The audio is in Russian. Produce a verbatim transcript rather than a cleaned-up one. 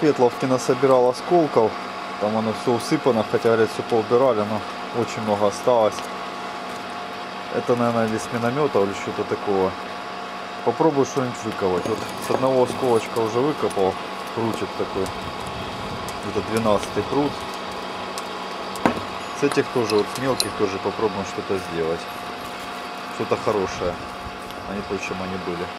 Светловки насобирал осколков. Там оно все усыпано, хотя, говорят, все поубирали, но очень много осталось. Это, наверное, или с миномета, или что-то такого. Попробую что-нибудь выковать. Вот с одного осколочка уже выкопал. Прутик такой. Это двенадцатый прут. С этих тоже, вот с мелких тоже попробуем что-то сделать. Что-то хорошее, а не то, чем они были.